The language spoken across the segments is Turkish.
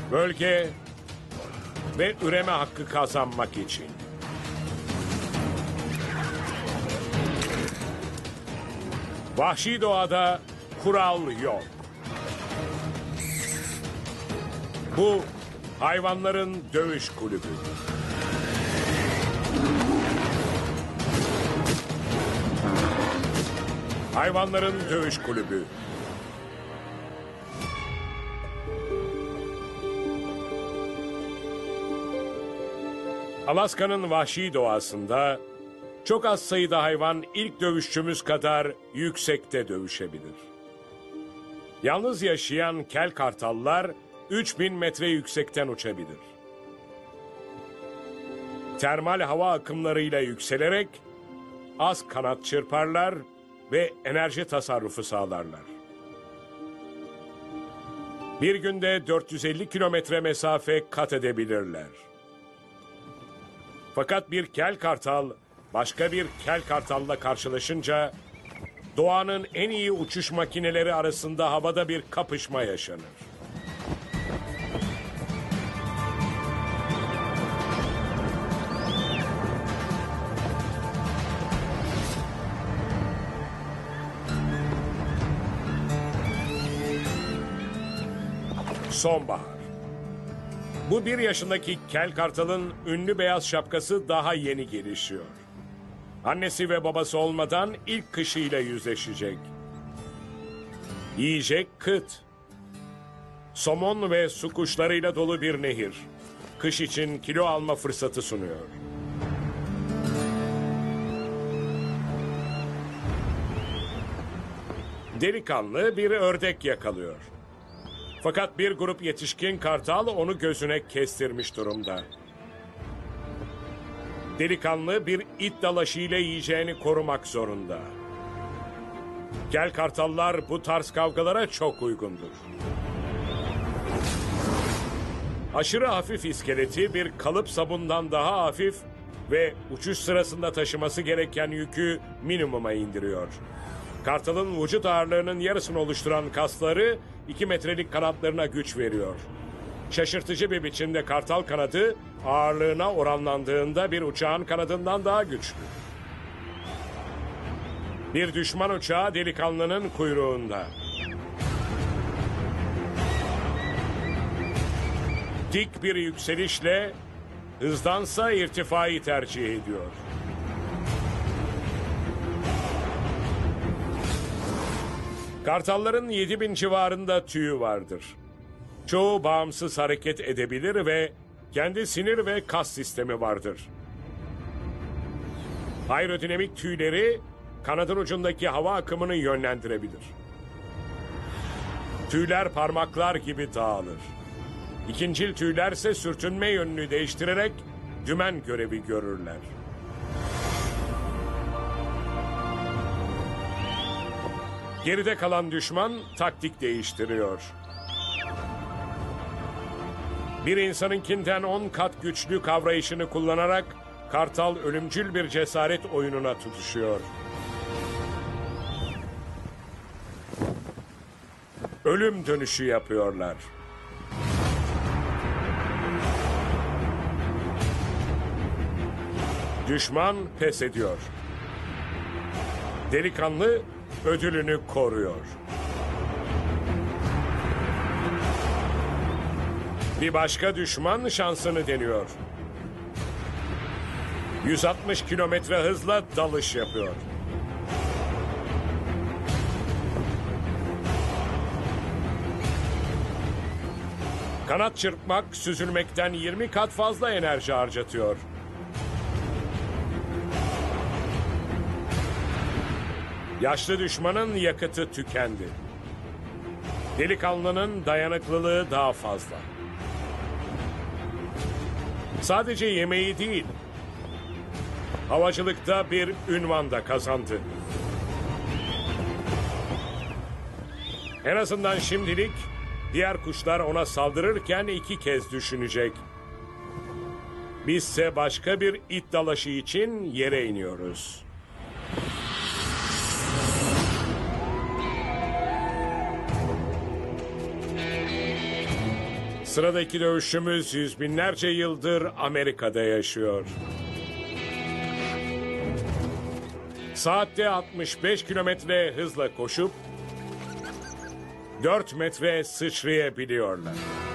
Bölge ve üreme hakkı kazanmak için. Vahşi doğada kural yok. Bu hayvanların dövüş kulübü. Hayvanların dövüş kulübü. Alaska'nın vahşi doğasında çok az sayıda hayvan ilk dövüşçümüz kadar yüksekte dövüşebilir. Yalnız yaşayan kel kartallar 3000 metre yüksekten uçabilir. Termal hava akımlarıyla yükselerek az kanat çırparlar ve enerji tasarrufu sağlarlar. Bir günde 450 kilometre mesafe kat edebilirler. Fakat bir kel kartal başka bir kel kartalla karşılaşınca doğanın en iyi uçuş makineleri arasında havada bir kapışma yaşanır. Sonbahar. Bu 1 yaşındaki kel kartalın ünlü beyaz şapkası daha yeni gelişiyor. Annesi ve babası olmadan ilk kışıyla yüzleşecek. Yiyecek kıt. Somon ve su kuşlarıyla dolu bir nehir. Kış için kilo alma fırsatı sunuyor. Delikanlı bir ördek yakalıyor. Fakat bir grup yetişkin kartal onu gözüne kestirmiş durumda. Delikanlı bir it dalaşı ile yiyeceğini korumak zorunda. Kel kartallar bu tarz kavgalara çok uygundur. Aşırı hafif iskeleti bir kalıp sabundan daha hafif ve uçuş sırasında taşıması gereken yükü minimuma indiriyor. Kartalın vücut ağırlığının yarısını oluşturan kasları 2 metrelik kanatlarına güç veriyor. Şaşırtıcı bir biçimde kartal kanadı ağırlığına oranlandığında bir uçağın kanadından daha güçlü. Bir düşman uçağı delikanlının kuyruğunda. Dik bir yükselişle hızdansa irtifayı tercih ediyor. Kartalların 7000 civarında tüyü vardır. Çoğu bağımsız hareket edebilir ve kendi sinir ve kas sistemi vardır. Aerodinamik tüyleri kanadın ucundaki hava akımını yönlendirebilir. Tüyler parmaklar gibi dağılır. İkincil tüylerse sürtünme yönünü değiştirerek dümen görevi görürler. Geride kalan düşman taktik değiştiriyor. Bir insanınkinden 10 kat güçlü kavrayışını kullanarak kartal ölümcül bir cesaret oyununa tutuşuyor. Ölüm dönüşü yapıyorlar. Düşman pes ediyor. Delikanlı ödülünü koruyor. Bir başka düşman şansını deniyor. 160 kilometre hızla dalış yapıyor. Kanat çırpmak süzülmekten 20 kat fazla enerji harcatıyor. Yaşlı düşmanın yakıtı tükendi. Delikanlının dayanıklılığı daha fazla. Sadece yemeği değil, havacılıkta bir ünvan da kazandı. En azından şimdilik diğer kuşlar ona saldırırken 2 kez düşünecek. Bizse başka bir it dalaşı için yere iniyoruz. Sıradaki dövüşçümüz yüz binlerce yıldır Amerika'da yaşıyor. Saatte 65 kilometre hızla koşup 4 metre sıçrayabiliyorlar.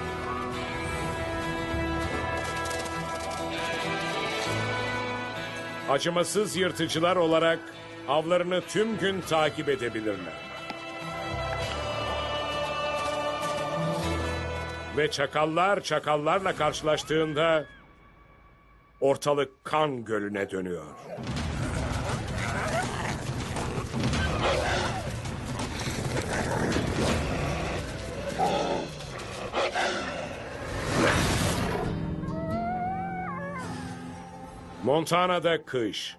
Acımasız yırtıcılar olarak avlarını tüm gün takip edebilirler. Ve çakallar çakallarla karşılaştığında ortalık kan gölüne dönüyor. Montana'da kış.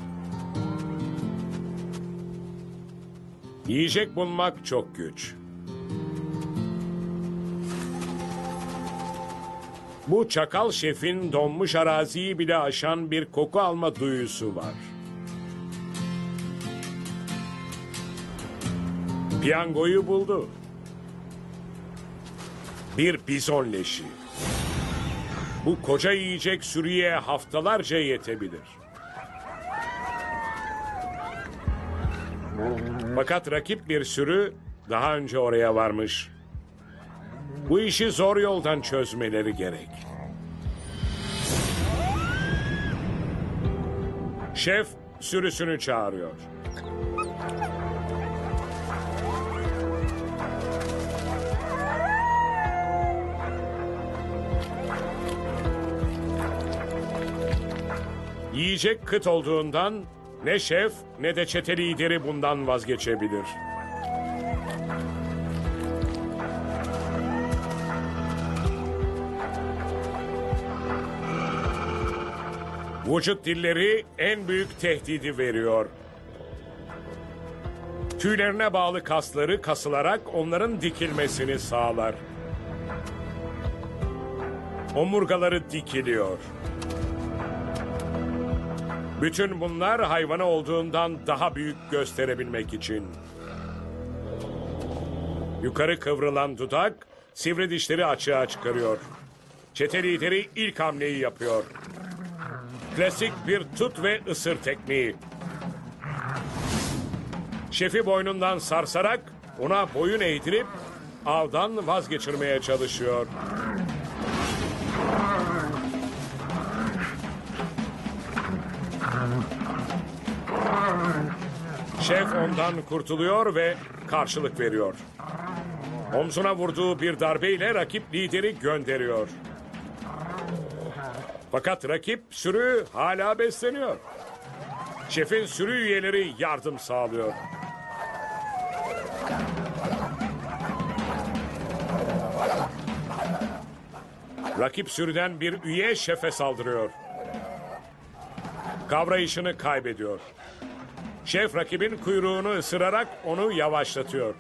Yiyecek bulmak çok güç. Bu çakal şefin donmuş araziyi bile aşan bir koku alma duyusu var. Piyangoyu buldu. Bir bizon leşi. Bu koca yiyecek sürüye haftalarca yetebilir. Fakat rakip bir sürü daha önce oraya varmış. Bu işi zor yoldan çözmeleri gerek. Şef sürüsünü çağırıyor. Yiyecek kıt olduğundan ne şef ne de çete lideri bundan vazgeçebilir. Vücut dilleri en büyük tehdidi veriyor. Tüylerine bağlı kasları kasılarak onların dikilmesini sağlar. Omurgaları dikiliyor. Bütün bunlar hayvanı olduğundan daha büyük gösterebilmek için. Yukarı kıvrılan dudak sivri dişleri açığa çıkarıyor. Çete lideri ilk hamleyi yapıyor. Klasik bir tut ve ısır tekniği. Şefi boynundan sarsarak ona boyun eğdirip avdan vazgeçirmeye çalışıyor. Şef ondan kurtuluyor ve karşılık veriyor. Omzuna vurduğu bir darbeyle rakip lideri gönderiyor. Fakat rakip sürü hala besleniyor. Şefin sürü üyeleri yardım sağlıyor. Rakip sürüden bir üye şefe saldırıyor. Kavrayışını kaybediyor. Şef rakibin kuyruğunu ısırarak onu yavaşlatıyor.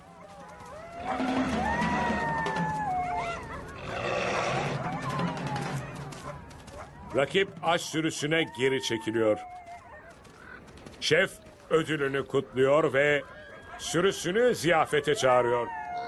Rakip aç sürüsüne geri çekiliyor. Şef ödülünü kutluyor ve sürüsünü ziyafete çağırıyor.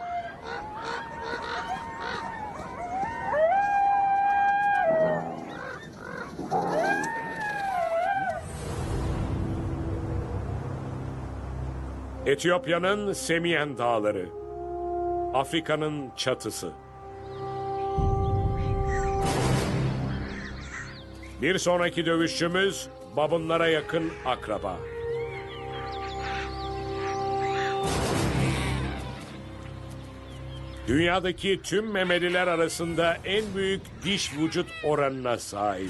Etiyopya'nın Semiyen Dağları, Afrika'nın çatısı. Bir sonraki dövüşçümüz babunlara yakın akraba. Dünyadaki tüm memeliler arasında en büyük diş vücut oranına sahip.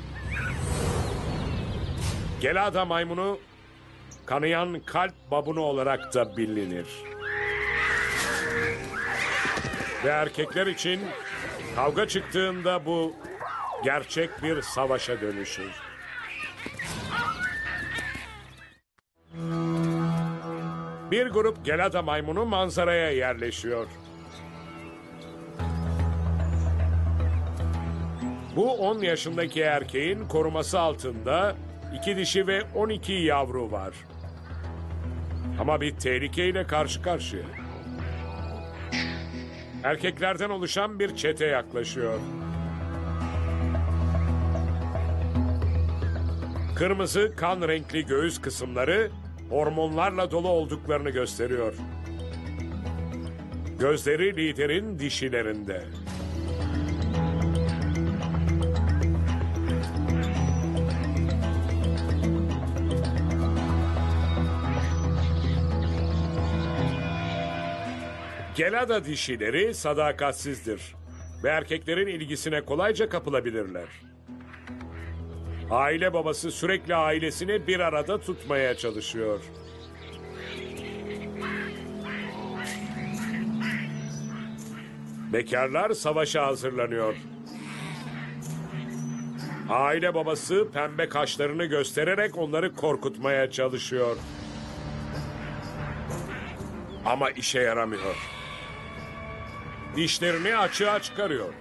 Gelada maymunu kanayan kalp babunu olarak da bilinir. Ve erkekler için kavga çıktığında bu gerçek bir savaşa dönüşür. Bir grup Gelada maymunu manzaraya yerleşiyor. Bu 10 yaşındaki erkeğin koruması altında 2 dişi ve 12 yavru var. Ama bir tehlikeyle karşı karşıya. Erkeklerden oluşan bir çete yaklaşıyor. Kırmızı kan renkli göğüs kısımları hormonlarla dolu olduklarını gösteriyor. Gözleri liderin dişilerinde. Gelada dişileri sadakatsizdir ve erkeklerin ilgisine kolayca kapılabilirler. Aile babası sürekli ailesini bir arada tutmaya çalışıyor. Bekarlar savaşa hazırlanıyor. Aile babası pembe kaşlarını göstererek onları korkutmaya çalışıyor. Ama işe yaramıyor. Dişlerini açığa çıkarıyor.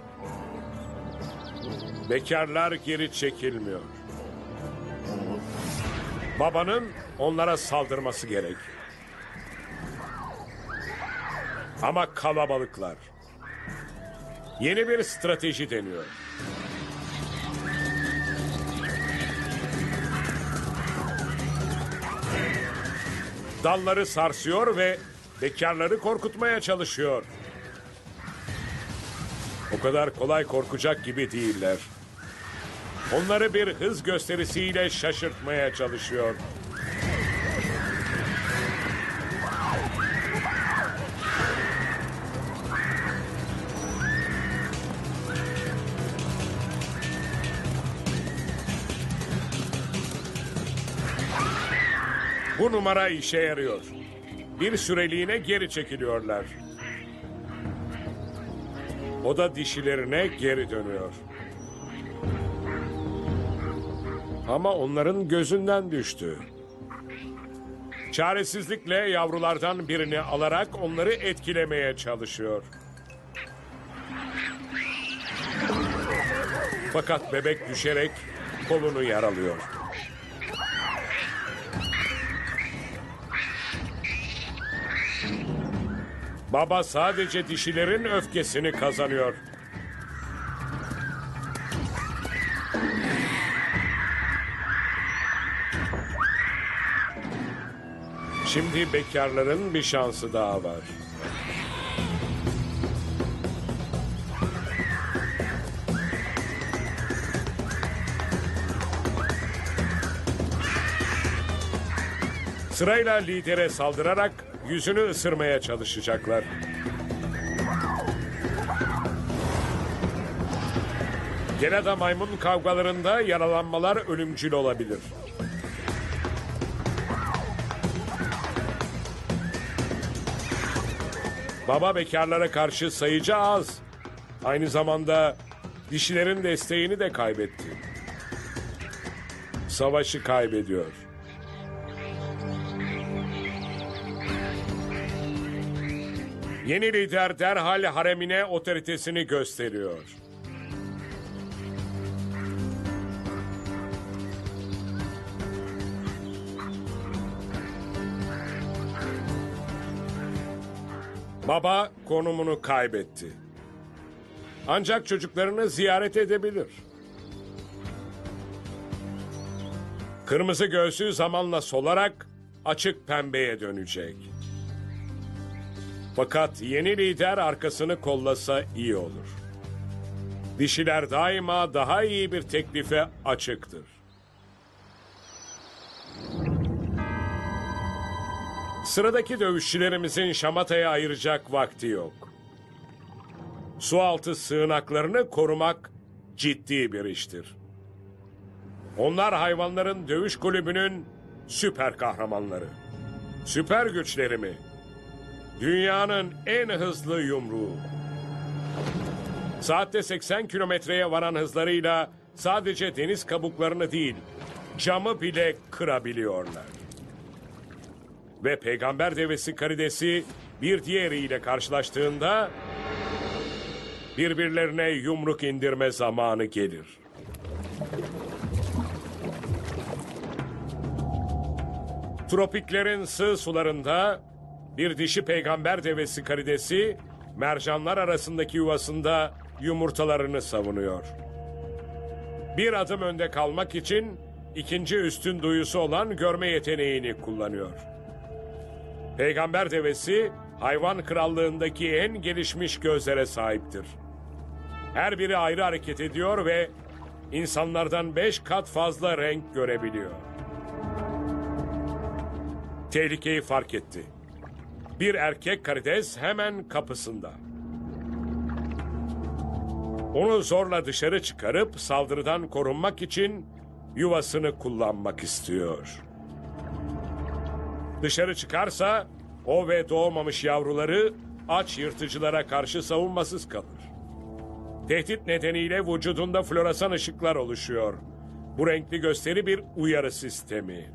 Bekarlar geri çekilmiyor. Babanın onlara saldırması gerek. Ama kalabalıklar. Yeni bir strateji deniyor. Dalları sarsıyor ve bekarları korkutmaya çalışıyor. O kadar kolay korkacak gibi değiller. Onları bir hız gösterisiyle şaşırtmaya çalışıyor. Bu numara işe yarıyor. Bir süreliğine geri çekiliyorlar. O da dişilerine geri dönüyor. Ama onların gözünden düştü. Çaresizlikle yavrulardan birini alarak onları etkilemeye çalışıyor. Fakat bebek düşerek kolunu yaralıyor. Baba sadece dişilerin öfkesini kazanıyor. Şimdi bekarların bir şansı daha var. Sırayla lidere saldırarak yüzünü ısırmaya çalışacaklar. Gelada maymun kavgalarında yaralanmalar ölümcül olabilir. Baba bekarlara karşı sayıca az. Aynı zamanda dişilerin desteğini de kaybetti. Savaşı kaybediyor. Yeni lider derhal haremine otoritesini gösteriyor. Baba konumunu kaybetti. Ancak çocuklarını ziyaret edebilir. Kırmızı göğsü zamanla solarak açık pembeye dönecek. Fakat yeni lider arkasını kollasa iyi olur. Dişiler daima daha iyi bir teklife açıktır. Sıradaki dövüşçülerimizin şamataya ayıracak vakti yok. Sualtı sığınaklarını korumak ciddi bir iştir. Onlar hayvanların dövüş kulübünün süper kahramanları. Süper güçleri mi? Dünyanın en hızlı yumruğu. Saatte 80 kilometreye varan hızlarıyla sadece deniz kabuklarını değil, camı bile kırabiliyorlar. Ve peygamber devesi karidesi bir diğeriyle karşılaştığında birbirlerine yumruk indirme zamanı gelir. Tropiklerin sığ sularında bir dişi peygamber devesi karidesi mercanlar arasındaki yuvasında yumurtalarını savunuyor. Bir adım önde kalmak için ikinci üstün duyusu olan görme yeteneğini kullanıyor. Peygamber devesi hayvan krallığındaki en gelişmiş gözlere sahiptir. Her biri ayrı hareket ediyor ve insanlardan 5 kat fazla renk görebiliyor. Tehlikeyi fark etti. Bir erkek karides hemen kapısında. Onu zorla dışarı çıkarıp saldırıdan korunmak için yuvasını kullanmak istiyor. Dışarı çıkarsa o ve doğmamış yavruları aç yırtıcılara karşı savunmasız kalır. Tehdit nedeniyle vücudunda floresan ışıklar oluşuyor. Bu renkli gösteri bir uyarı sistemi.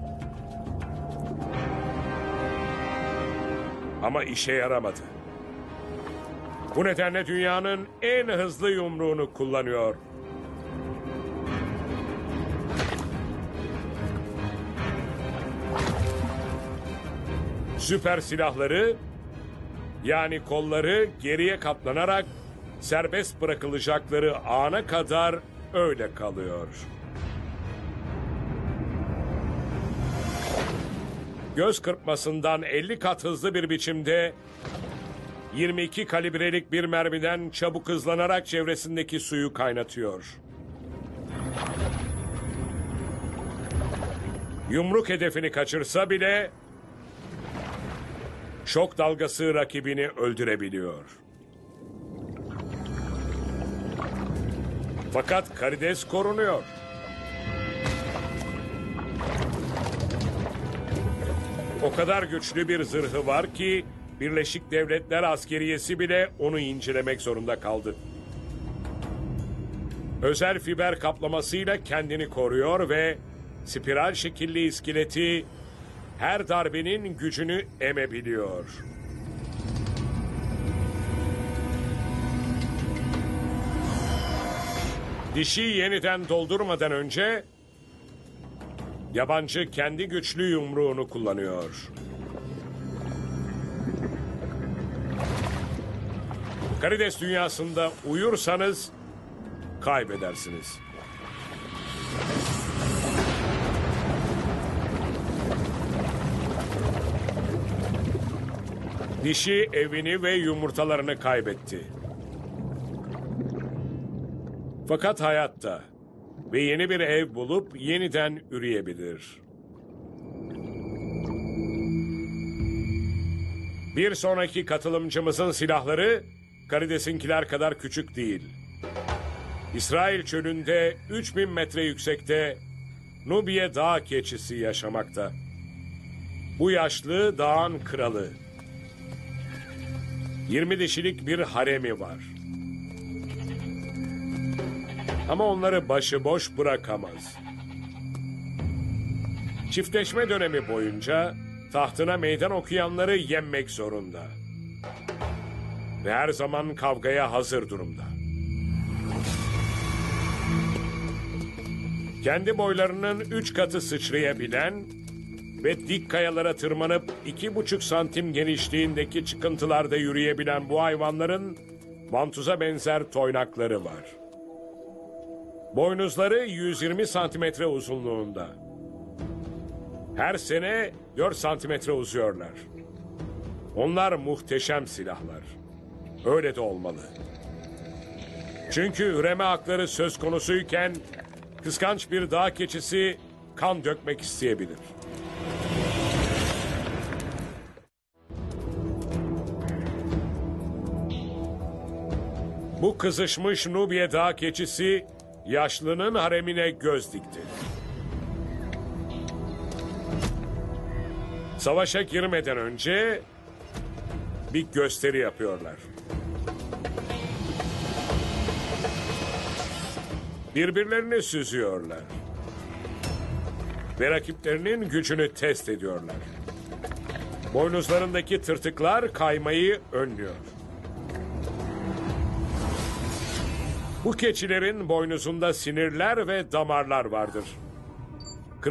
Ama işe yaramadı. Bu nedenle dünyanın en hızlı yumruğunu kullanıyor. Süper silahları, yani kolları geriye katlanarak serbest bırakılacakları ana kadar öyle kalıyor. Göz kırpmasından 50 kat hızlı bir biçimde 22 kalibrelik bir mermiden çabuk hızlanarak çevresindeki suyu kaynatıyor. Yumruk hedefini kaçırsa bile şok dalgası rakibini öldürebiliyor. Fakat karides korunuyor. O kadar güçlü bir zırhı var ki Birleşik Devletler askeriyesi bile onu incelemek zorunda kaldı. Özel fiber kaplamasıyla kendini koruyor ve spiral şekilli iskeleti her darbenin gücünü emebiliyor. Dişi yeniden doldurmadan önce yabancı kendi güçlü yumruğunu kullanıyor. Karides dünyasında uyursanız kaybedersiniz. Dişi evini ve yumurtalarını kaybetti. Fakat hayatta ve yeni bir ev bulup yeniden üreyebilir. Bir sonraki katılımcımızın silahları karidesinkiler kadar küçük değil. İsrail çölünde 3000 metre yüksekte Nubiye dağ keçisi yaşamakta. Bu yaşlı dağın kralı. 20 dişilik bir haremi var. Ama onları başıboş bırakamaz. Çiftleşme dönemi boyunca tahtına meydan okuyanları yenmek zorunda. Ve her zaman kavgaya hazır durumda. Kendi boylarının 3 katı sıçrayabilen ve dik kayalara tırmanıp 2,5 santim genişliğindeki çıkıntılarda yürüyebilen bu hayvanların vantuza benzer toynakları var. Boynuzları 120 santimetre uzunluğunda. Her sene 4 santimetre uzuyorlar. Onlar muhteşem silahlar. Öyle de olmalı. Çünkü üreme hakları söz konusuyken kıskanç bir dağ keçisi kan dökmek isteyebilir. Bu kızışmış Nubiye dağ keçisi yaşlının haremine göz dikti. Savaşa girmeden önce bir gösteri yapıyorlar. Birbirlerini süzüyorlar. Ve rakiplerinin gücünü test ediyorlar. Boynuzlarındaki tırtıklar kaymayı önlüyor. Bu keçilerin boynuzunda sinirler ve damarlar vardır.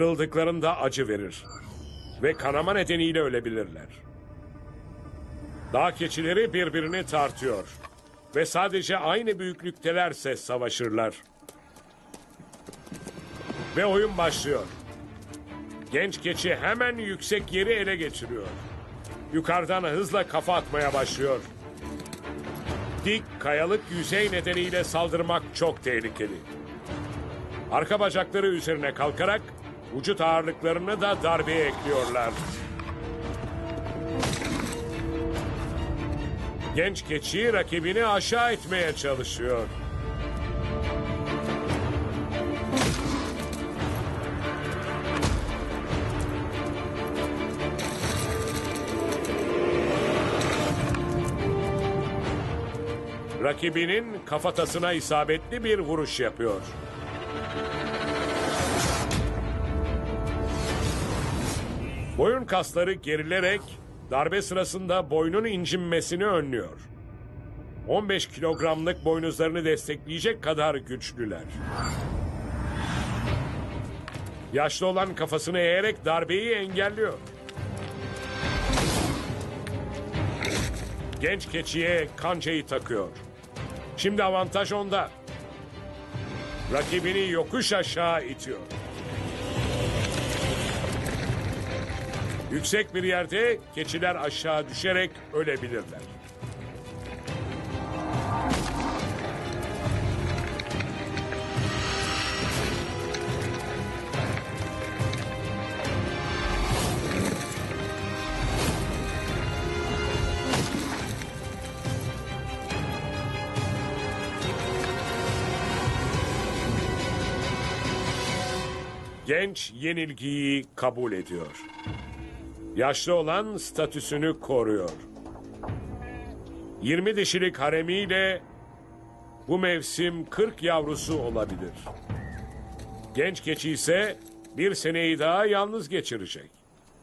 Kırıldıklarında acı verir ve kanama nedeniyle ölebilirler. Dağ keçileri birbirini tartıyor. Ve sadece aynı büyüklüktelerse savaşırlar. Ve oyun başlıyor. Genç keçi hemen yüksek yeri ele geçiriyor. Yukarıdan hızla kafa atmaya başlıyor. Dik kayalık yüzey nedeniyle saldırmak çok tehlikeli. Arka bacakları üzerine kalkarak vücut ağırlıklarını da darbeye ekliyorlar. Genç keçi rakibini aşağı etmeye çalışıyor. Rakibinin kafatasına isabetli bir vuruş yapıyor. Boyun kasları gerilerek darbe sırasında boynun incinmesini önlüyor. 15 kilogramlık boynuzlarını destekleyecek kadar güçlüler. Yaşlı olan kafasını eğerek darbeyi engelliyor. Genç keçiye kancayı takıyor. Şimdi avantaj onda. Rakibini yokuş aşağı itiyor. Yüksek bir yerde keçiler aşağı düşerek ölebilirler. Genç yenilgiyi kabul ediyor. Yaşlı olan statüsünü koruyor. 20 dişilik haremiyle bu mevsim 40 yavrusu olabilir. Genç keçi ise bir seneyi daha yalnız geçirecek.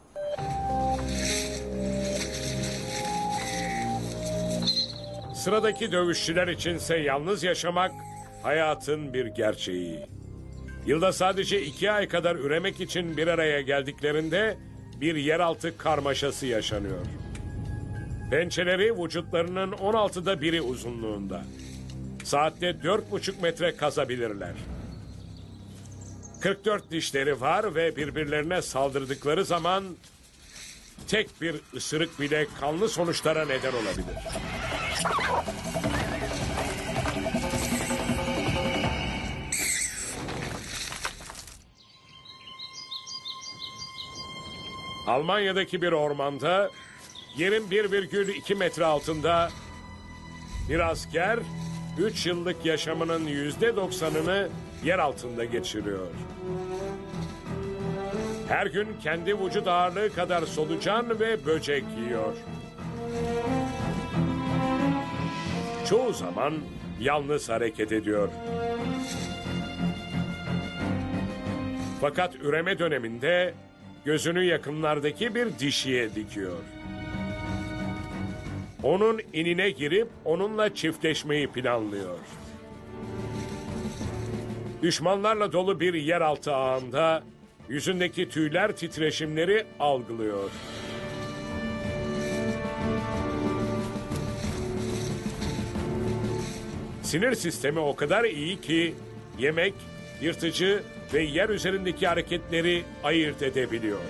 Sıradaki dövüşçüler içinse yalnız yaşamak hayatın bir gerçeği. Yılda sadece 2 ay kadar üremek için bir araya geldiklerinde bir yeraltı karmaşası yaşanıyor. Pençeleri vücutlarının 16'da biri uzunluğunda. Saatte 4,5 metre kazabilirler. 44 dişleri var ve birbirlerine saldırdıkları zaman tek bir ısırık bile kanlı sonuçlara neden olabilir. Almanya'daki bir ormanda yerin 1,2 metre altında bir asker 3 yıllık yaşamının %90'ını yer altında geçiriyor. Her gün kendi vücut ağırlığı kadar solucan ve böcek yiyor. Çoğu zaman yalnız hareket ediyor. Fakat üreme döneminde gözünü yakınlardaki bir dişiye dikiyor. Onun inine girip onunla çiftleşmeyi planlıyor. Düşmanlarla dolu bir yeraltı ağında yüzündeki tüyler titreşimleri algılıyor. Sinir sistemi o kadar iyi ki yemek, yırtıcı ve yer üzerindeki hareketleri ayırt edebiliyor.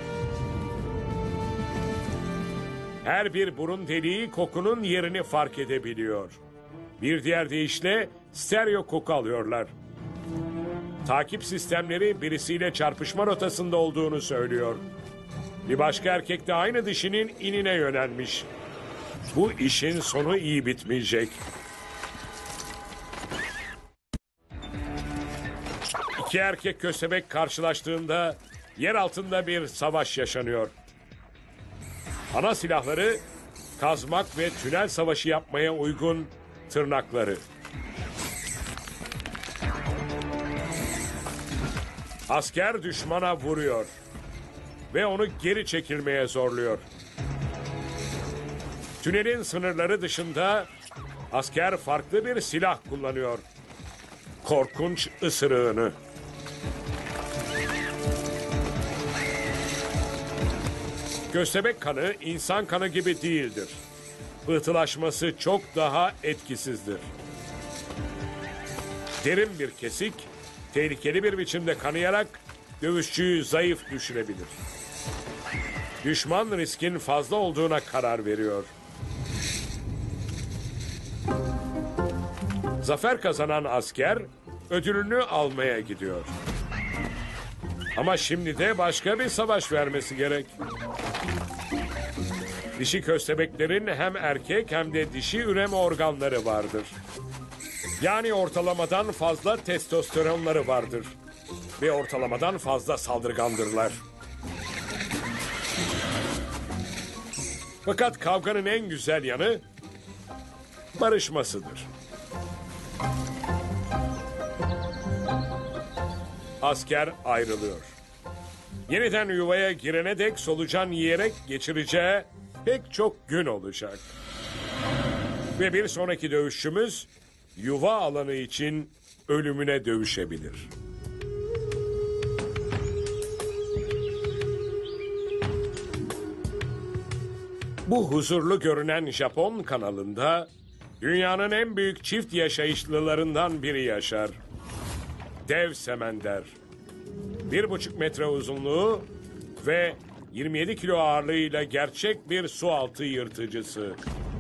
Her bir burun deliği kokunun yerini fark edebiliyor. Bir diğer deyişle stereo koku alıyorlar. Takip sistemleri birisiyle çarpışma rotasında olduğunu söylüyor. Bir başka erkek de aynı dişinin inine yönelmiş. Bu işin sonu iyi bitmeyecek. İki erkek köstebek karşılaştığında yer altında bir savaş yaşanıyor. Ana silahları kazmak ve tünel savaşı yapmaya uygun tırnakları. Asker düşmana vuruyor ve onu geri çekilmeye zorluyor. Tünelin sınırları dışında asker farklı bir silah kullanıyor. Korkunç ısırığını. Köstebek kanı insan kanı gibi değildir. pıhtılaşması çok daha etkisizdir. Derin bir kesik, tehlikeli bir biçimde kanayarak dövüşçüyü zayıf düşürebilir. Düşman riskin fazla olduğuna karar veriyor. Zafer kazanan asker ödülünü almaya gidiyor. Ama şimdi de başka bir savaş vermesi gerek. Dişi köstebeklerin hem erkek hem de dişi üreme organları vardır. Yani ortalamadan fazla testosteronları vardır. Ve ortalamadan fazla saldırgandırlar. Fakat kavganın en güzel yanı barışmasıdır. Asker ayrılıyor. Yeniden yuvaya girene dek solucan yiyerek geçireceği pek çok gün olacak. Ve bir sonraki dövüşçümüz yuva alanı için ölümüne dövüşebilir. Bu huzurlu görünen Japon kanalında dünyanın en büyük çift yaşayışlılarından biri yaşar. Dev semender. 1,5 metre uzunluğu ve 27 kilo ağırlığıyla gerçek bir sualtı yırtıcısı.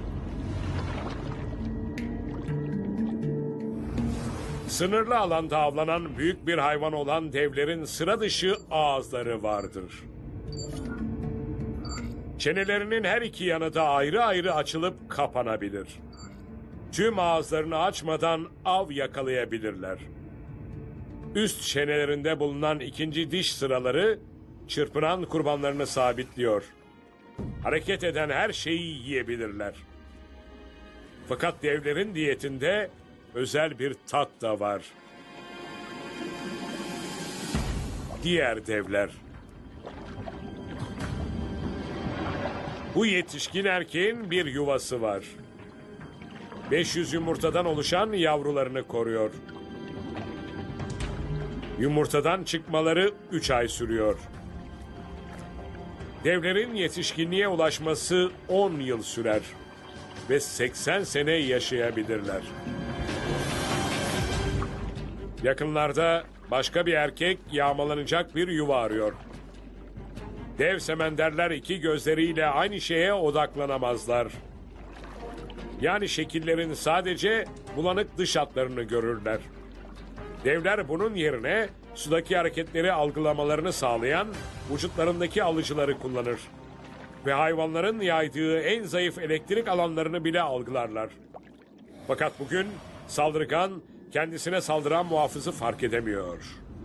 Sınırlı alanda avlanan büyük bir hayvan olan devlerin sıra dışı ağızları vardır. Çenelerinin her iki yanı da ayrı ayrı açılıp kapanabilir. Tüm ağızlarını açmadan av yakalayabilirler. Üst çenelerinde bulunan ikinci diş sıraları çırpınan kurbanlarını sabitliyor. Hareket eden her şeyi yiyebilirler. Fakat devlerin diyetinde özel bir tat da var. Diğer devler. Bu yetişkin erkeğin bir yuvası var. 500 yumurtadan oluşan yavrularını koruyor. Yumurtadan çıkmaları 3 ay sürüyor. Devlerin yetişkinliğe ulaşması 10 yıl sürer ve 80 sene yaşayabilirler. Yakınlarda başka bir erkek yağmalanacak bir yuva arıyor. Dev semenderler iki gözleriyle aynı şeye odaklanamazlar. Yani şekillerin sadece bulanık dış hatlarını görürler. Devler bunun yerine sudaki hareketleri algılamalarını sağlayan vücutlarındaki alıcıları kullanır. Ve hayvanların yaydığı en zayıf elektrik alanlarını bile algılarlar. Fakat bugün saldırgan kendisine saldıran muhafızı fark edemiyor.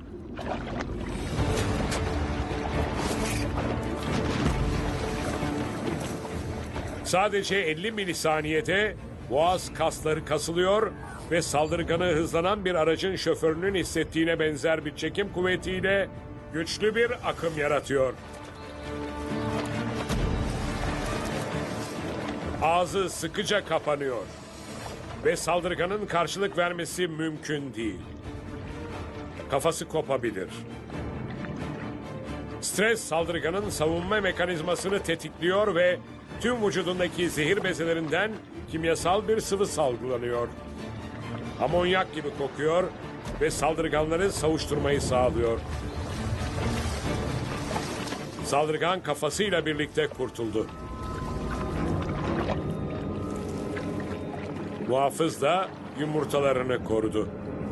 Sadece 50 milisaniyede boğaz kasları kasılıyor ve saldırganı hızlanan bir aracın şoförünün hissettiğine benzer bir çekim kuvvetiyle güçlü bir akım yaratıyor. Ağzı sıkıca kapanıyor ve saldırganın karşılık vermesi mümkün değil. Kafası kopabilir. Stres saldırganın savunma mekanizmasını tetikliyor ve tüm vücudundaki zehir bezelerinden kimyasal bir sıvı salgılanıyor. Amonyak gibi kokuyor ve saldırganları savuşturmayı sağlıyor. Saldırgan kafasıyla birlikte kurtuldu. Muhafız da yumurtalarını korudu.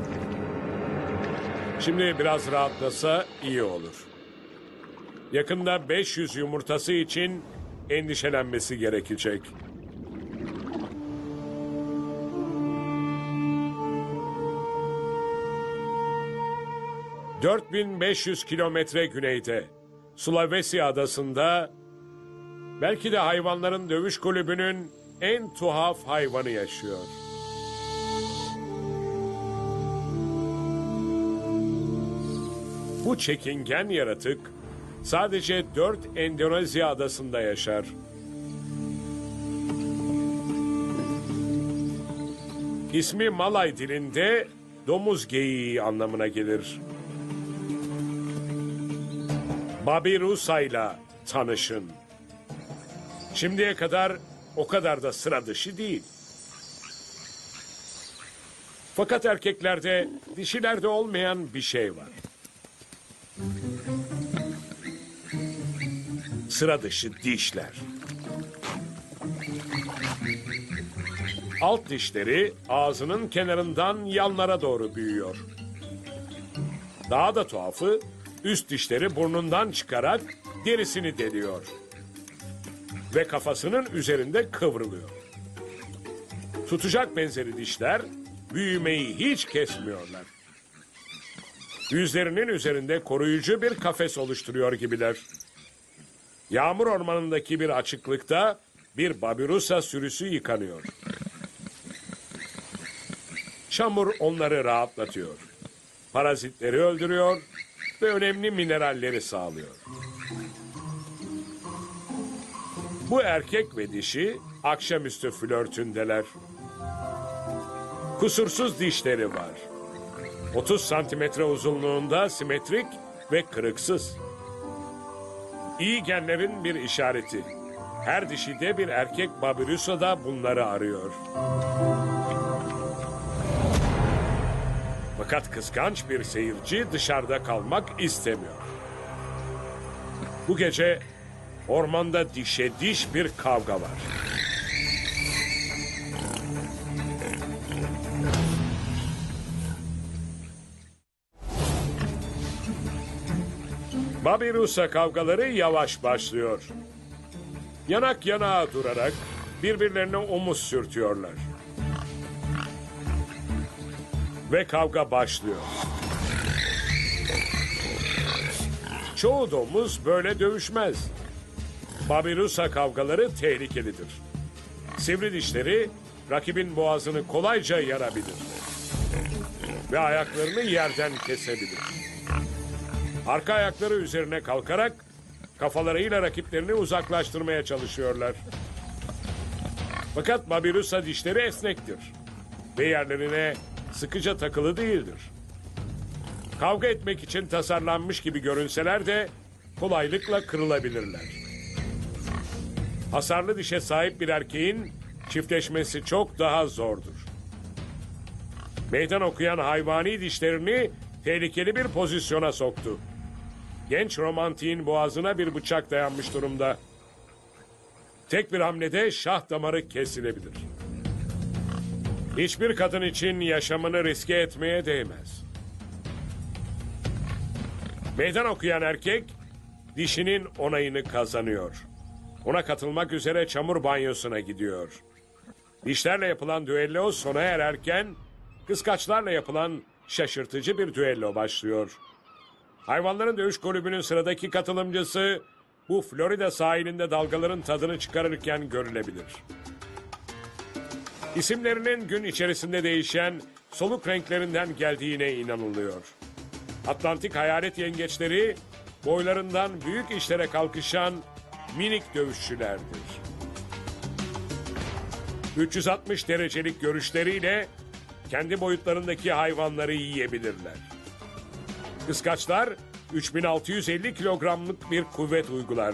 Şimdi biraz rahatlasa iyi olur. Yakında 500 yumurtası için endişelenmesi gerekecek. ...4500 kilometre güneyde... ...Sulawesi adasında... ...belki de hayvanların dövüş kulübünün... ...en tuhaf hayvanı yaşıyor. Bu çekingen yaratık... ...sadece 4 Endonezya adasında yaşar. İsmi Malay dilinde... ...domuz geyiği anlamına gelir. Babirusa'yla tanışın. Şimdiye kadar o kadar da sıra dışı değil. Fakat erkeklerde, dişilerde olmayan bir şey var. Sıra dışı dişler. Alt dişleri ağzının kenarından yanlara doğru büyüyor. Daha da tuhafı, üst dişleri burnundan çıkarak derisini deliyor. Ve kafasının üzerinde kıvrılıyor. Tutacak benzeri dişler büyümeyi hiç kesmiyorlar. Yüzlerinin üzerinde koruyucu bir kafes oluşturuyor gibiler. Yağmur ormanındaki bir açıklıkta bir babirusa sürüsü yıkanıyor. Çamur onları rahatlatıyor. Parazitleri öldürüyor ve önemli mineralleri sağlıyor. Bu erkek ve dişi akşamüstü flörtündeler. Kusursuz dişleri var. 30 santimetre uzunluğunda simetrik ve kırıksız. İyi genlerin bir işareti. Her dişide bir erkek babirusa da bunları arıyor. Fakat kıskanç bir seyirci dışarıda kalmak istemiyor. Bu gece ormanda dişe diş bir kavga var. Babirusa kavgaları yavaş başlıyor. Yanak yanağa durarak birbirlerine omuz sürtüyorlar. Ve kavga başlıyor. Çoğu domuz böyle dövüşmez. Babirusa kavgaları tehlikelidir. Sivri dişleri rakibin boğazını kolayca yarabilir. Ve ayaklarını yerden kesebilir. Arka ayakları üzerine kalkarak kafalarıyla rakiplerini uzaklaştırmaya çalışıyorlar. Fakat babirusa dişleri esnektir ve yerlerine sıkıca takılı değildir. Kavga etmek için tasarlanmış gibi görünseler de kolaylıkla kırılabilirler. Hasarlı dişe sahip bir erkeğin çiftleşmesi çok daha zordur. Meydan okuyan hayvani dişlerini tehlikeli bir pozisyona soktu. Genç romantiğin boğazına bir bıçak dayanmış durumda. Tek bir hamlede şah damarı kesilebilir. Hiçbir kadın için yaşamını riske etmeye değmez. Meydan okuyan erkek dişinin onayını kazanıyor. Ona katılmak üzere çamur banyosuna gidiyor. Dişlerle yapılan düello sona ererken kıskaçlarla yapılan şaşırtıcı bir düello başlıyor. Hayvanların Dövüş Kulübü'nün sıradaki katılımcısı bu Florida sahilinde dalgaların tadını çıkarırken görülebilir. İsimlerinin gün içerisinde değişen soluk renklerinden geldiğine inanılıyor. Atlantik hayalet yengeçleri boylarından büyük işlere kalkışan minik dövüşçülerdir. 360 derecelik görüşleriyle kendi boyutlarındaki hayvanları yiyebilirler. Kıskaçlar 3650 kilogramlık bir kuvvet uygular.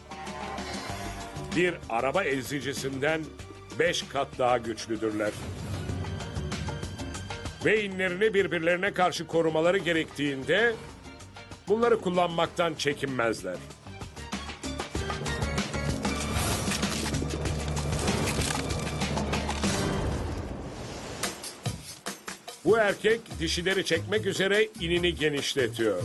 Bir araba ezicisinden 5 kat daha güçlüdürler. Ve inlerini birbirlerine karşı korumaları gerektiğinde bunları kullanmaktan çekinmezler. Bu erkek dişileri çekmek üzere inini genişletiyor.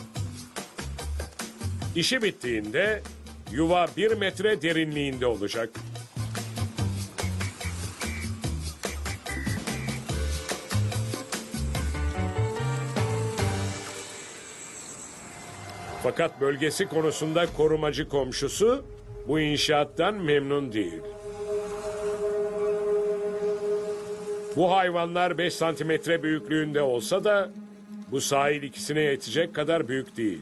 İşi bittiğinde yuva 1 metre derinliğinde olacak. Fakat bölgesi konusunda korumacı komşusu bu inşaattan memnun değil. Bu hayvanlar 5 santimetre büyüklüğünde olsa da bu sahil ikisine yetecek kadar büyük değil.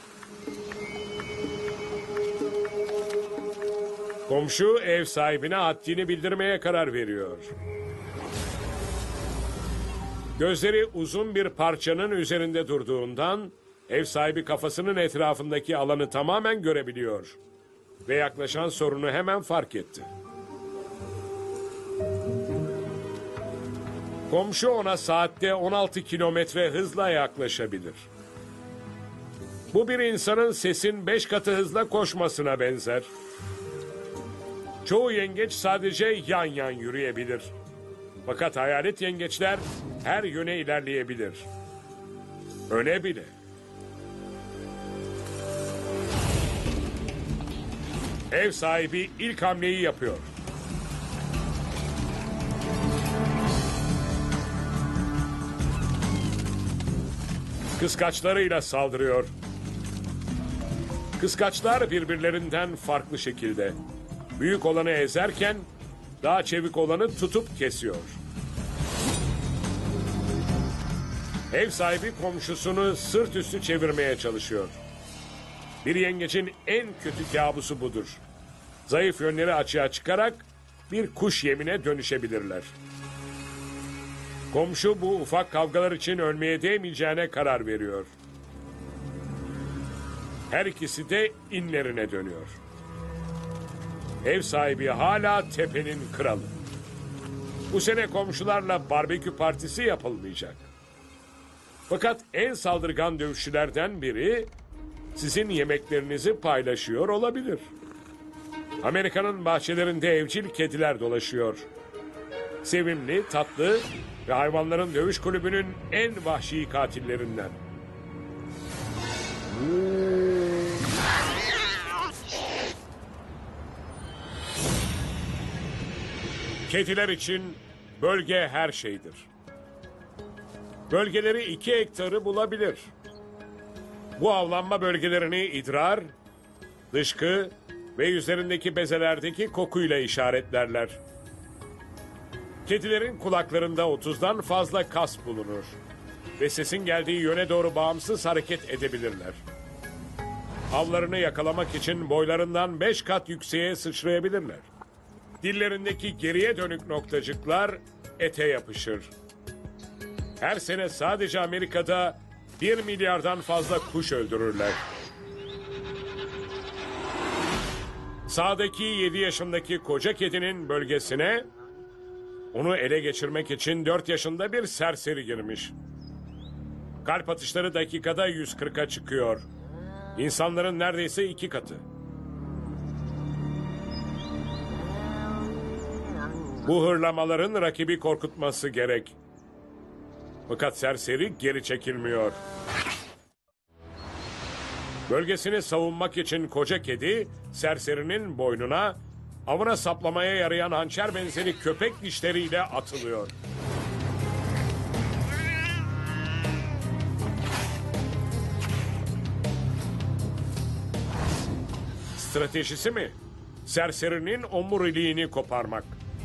Komşu ev sahibine haddini bildirmeye karar veriyor. Gözleri uzun bir parçanın üzerinde durduğundan ev sahibi kafasının etrafındaki alanı tamamen görebiliyor ve yaklaşan sorunu hemen fark etti. Komşu ona saatte 16 kilometre hızla yaklaşabilir. Bu bir insanın sesin 5 katı hızla koşmasına benzer. Çoğu yengeç sadece yan yan yürüyebilir. Fakat hayalet yengeçler her yöne ilerleyebilir. Öne bile. Ev sahibi ilk hamleyi yapıyor. Kıskaçlarıyla saldırıyor. Kıskaçlar birbirlerinden farklı şekilde. Büyük olanı ezerken daha çevik olanı tutup kesiyor. Ev sahibi komşusunu sırt üstü çevirmeye çalışıyor. Bir yengecin en kötü kabusu budur. Zayıf yönleri açığa çıkarak bir kuş yemine dönüşebilirler. Komşu bu ufak kavgalar için ölmeye değmeyeceğine karar veriyor. Her ikisi de inlerine dönüyor. Ev sahibi hala tepenin kralı. Bu sene komşularla barbekü partisi yapılmayacak. Fakat en saldırgan dövüşçülerden biri sizin yemeklerinizi paylaşıyor olabilir. Amerika'nın bahçelerinde evcil kediler dolaşıyor. Sevimli, tatlı ve hayvanların dövüş kulübünün en vahşi katillerinden. Kediler için bölge her şeydir. Bölgeleri 2 hektarı bulabilir. Bu avlanma bölgelerini idrar, dışkı ve yüzlerindeki bezelerdeki kokuyla işaretlerler. Kedilerin kulaklarında 30'dan fazla kas bulunur ve sesin geldiği yöne doğru bağımsız hareket edebilirler. Avlarını yakalamak için boylarından 5 kat yükseğe sıçrayabilirler. Dillerindeki geriye dönük noktacıklar ete yapışır. Her sene sadece Amerika'da 1 milyardan fazla kuş öldürürler. Sağdaki 7 yaşındaki koca kedinin bölgesine onu ele geçirmek için 4 yaşında bir serseri girmiş. Kalp atışları dakikada 140'a çıkıyor. İnsanların neredeyse 2 katı. Bu hırlamaların rakibi korkutması gerek. Fakat serseri geri çekilmiyor. Bölgesini savunmak için koca kedi serserinin boynuna avına saplamaya yarayan hançer benzeri köpek dişleriyle atılıyor. Stratejisi mi? Serserinin omuriliğini koparmak.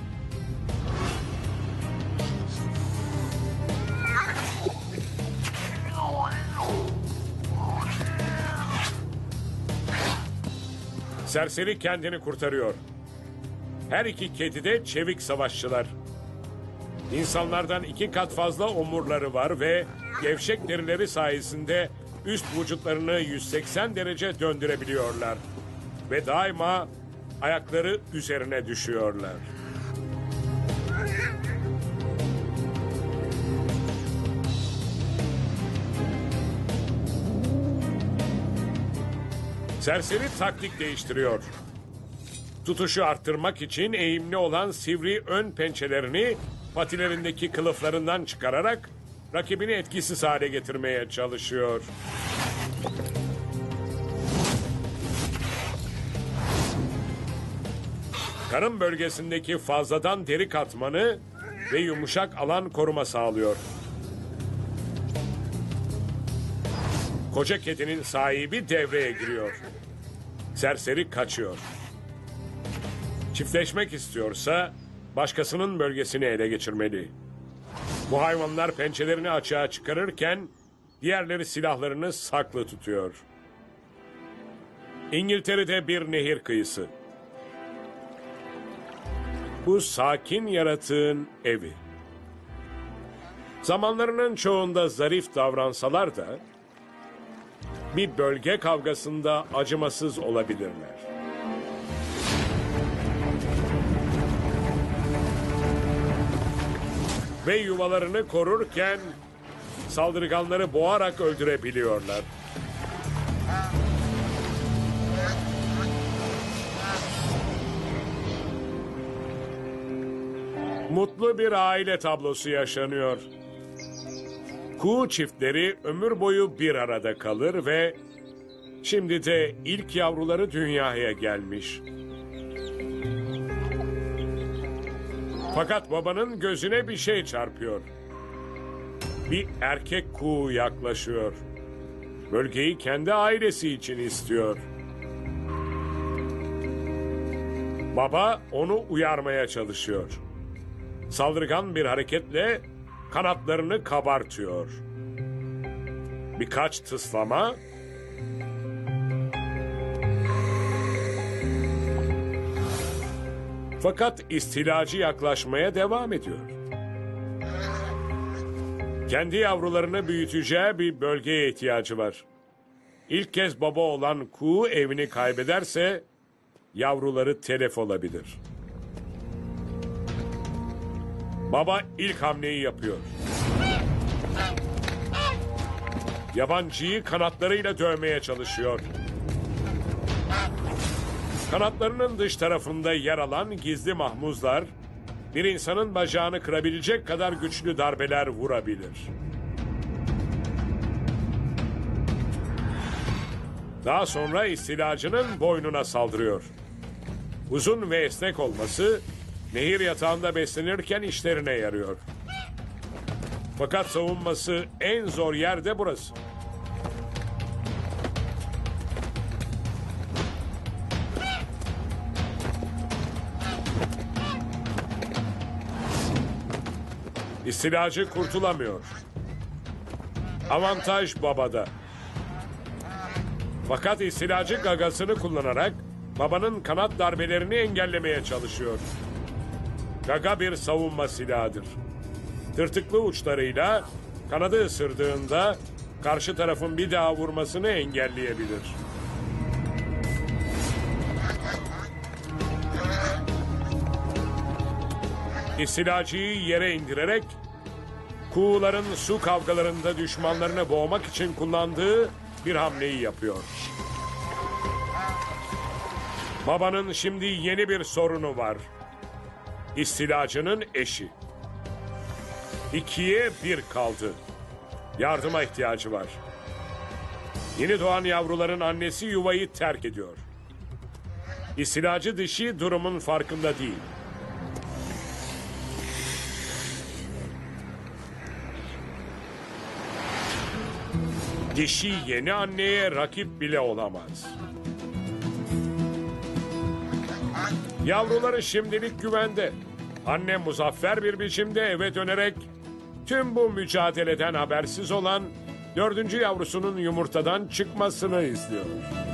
Serseri kendini kurtarıyor. Her iki kedi de çevik savaşçılar. İnsanlardan 2 kat fazla omurları var ve gevşek derileri sayesinde üst vücutlarını 180 derece döndürebiliyorlar. Ve daima ayakları üzerine düşüyorlar. Serseri taktik değiştiriyor. Tutuşu arttırmak için eğimli olan sivri ön pençelerini patilerindeki kılıflarından çıkararak rakibini etkisiz hale getirmeye çalışıyor. Karın bölgesindeki fazladan deri katmanı ve yumuşak alan koruma sağlıyor. Koca kedinin sahibi devreye giriyor. Serseri kaçıyor. Çiftleşmek istiyorsa başkasının bölgesini ele geçirmeli. Bu hayvanlar pençelerini açığa çıkarırken diğerleri silahlarını saklı tutuyor. İngiltere'de bir nehir kıyısı. Bu sakin yaratığın evi. Zamanlarının çoğunda zarif davransalar da bir bölge kavgasında acımasız olabilirler. ve yuvalarını korurken saldırganları boğarak öldürebiliyorlar. Mutlu bir aile tablosu yaşanıyor. Kuğu çiftleri ömür boyu bir arada kalır ve şimdi de ilk yavruları dünyaya gelmiş. Fakat babanın gözüne bir şey çarpıyor. Bir erkek kuğu yaklaşıyor. Bölgeyi kendi ailesi için istiyor. Baba onu uyarmaya çalışıyor. Saldırgan bir hareketle kanatlarını kabartıyor. Birkaç tıslama fakat istilacı yaklaşmaya devam ediyor. Kendi yavrularını büyüteceği bir bölgeye ihtiyacı var. İlk kez baba olan kuğu evini kaybederse yavruları telef olabilir. Baba ilk hamleyi yapıyor. Yabancıyı kanatlarıyla dövmeye çalışıyor. Kanatlarının dış tarafında yer alan gizli mahmuzlar, bir insanın bacağını kırabilecek kadar güçlü darbeler vurabilir. Daha sonra istilacının boynuna saldırıyor. Uzun ve esnek olması, nehir yatağında beslenirken işlerine yarıyor. Fakat savunması en zor yer de burası. İstilacı kurtulamıyor. Avantaj babada. Fakat istilacı gagasını kullanarak babanın kanat darbelerini engellemeye çalışıyor. Gaga bir savunma silahıdır. Tırtıklı uçlarıyla kanadı ısırdığında karşı tarafın bir daha vurmasını engelleyebilir. İstilacıyı yere indirerek kuğuların su kavgalarında düşmanlarını boğmak için kullandığı bir hamleyi yapıyor. Babanın şimdi yeni bir sorunu var. İstilacının eşi. 2'ye 1 kaldı. Yardıma ihtiyacı var. Yeni doğan yavruların annesi yuvayı terk ediyor. İstilacı dişi durumun farkında değil. Dişi yeni anneye rakip bile olamaz. Yavruları şimdilik güvende. Anne muzaffer bir biçimde eve dönerek tüm bu mücadeleden habersiz olan 4. yavrusunun yumurtadan çıkmasını izliyor.